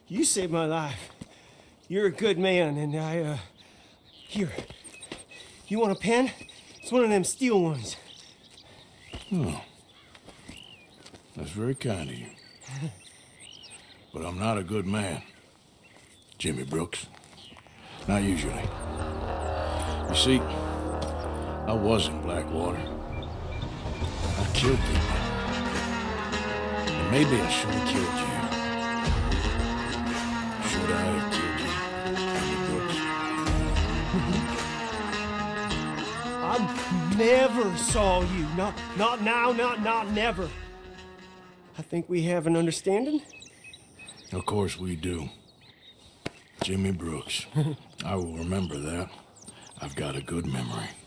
You saved my life. You're a good man, and Here. You want a pen? It's one of them steel ones. Oh. That's very kind of you. But I'm not a good man, Jimmy Brooks. Not usually. You see, I was in Blackwater. I killed people. And maybe I should have killed you. Should I have killed you, Jimmy Brooks? I never saw you. Not now, not never. I think we have an understanding. Of course we do. Jimmy Brooks. I will remember that. I've got a good memory.